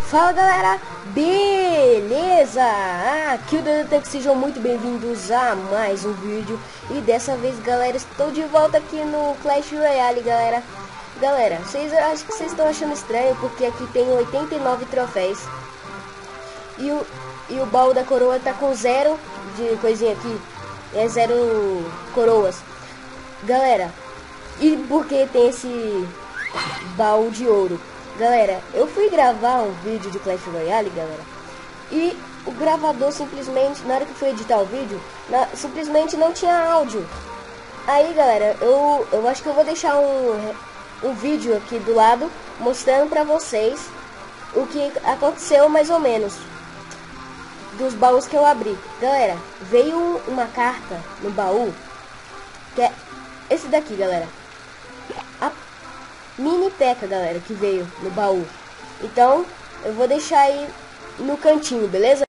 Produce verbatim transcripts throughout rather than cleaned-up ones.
Fala galera, beleza? Aqui o Dedo, sejam muito bem-vindos a mais um vídeo. E dessa vez galera, estou de volta aqui no Clash Royale, galera. Galera, vocês acho que vocês estão achando estranho porque aqui tem oitenta e nove troféus E o, e o baú da coroa tá com zero de coisinha aqui. É zero coroas. Galera, e por que tem esse baú de ouro? Galera, eu fui gravar um vídeo de Clash Royale, galera, e o gravador simplesmente, na hora que eu fui editar o vídeo, na, simplesmente não tinha áudio. Aí, galera, eu, eu acho que eu vou deixar um, um vídeo aqui do lado, mostrando pra vocês o que aconteceu mais ou menos dos baús que eu abri. Galera, veio uma carta no baú, que é esse daqui, galera. A mini P.E.K.K.A, galera, que veio no baú. Então, eu vou deixar aí no cantinho, beleza?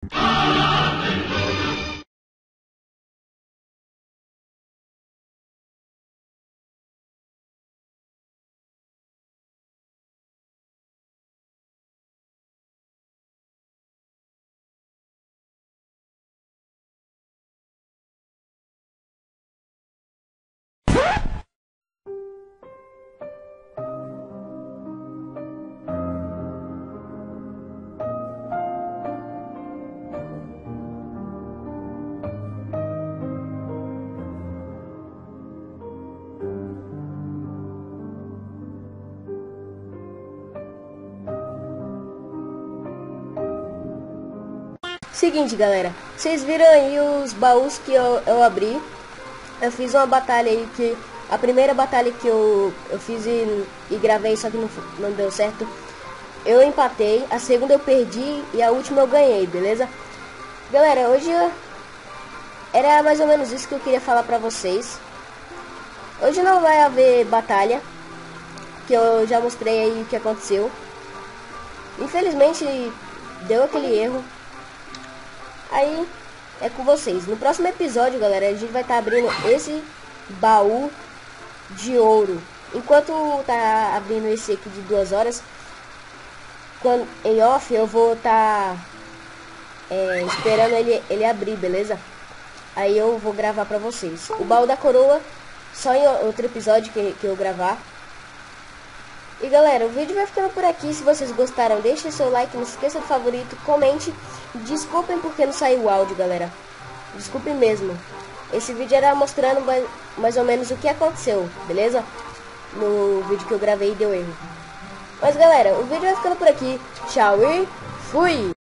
Seguinte, galera, vocês viram aí os baús que eu, eu abri. Eu fiz uma batalha aí que... A primeira batalha que eu, eu fiz e, e gravei, só que não, não deu certo. Eu empatei, a segunda eu perdi e a última eu ganhei, beleza? Galera, hoje era mais ou menos isso que eu queria falar pra vocês. Hoje não vai haver batalha, que eu já mostrei aí o que aconteceu. Infelizmente, deu aquele erro. Aí é com vocês. No próximo episódio, galera, a gente vai estar tá abrindo esse baú de ouro. Enquanto tá abrindo esse aqui de duas horas, quando, em off, eu vou estar tá, é, esperando ele, ele abrir, beleza? Aí eu vou gravar pra vocês. O baú da coroa, só em outro episódio que, que eu gravar. E galera, o vídeo vai ficando por aqui. Se vocês gostaram, deixem seu like, não se esqueça do favorito, comente. Desculpem porque não saiu o áudio, galera. Desculpem mesmo. Esse vídeo era mostrando mais, mais ou menos o que aconteceu, beleza? No vídeo que eu gravei e deu erro. Mas galera, o vídeo vai ficando por aqui. Tchau e fui!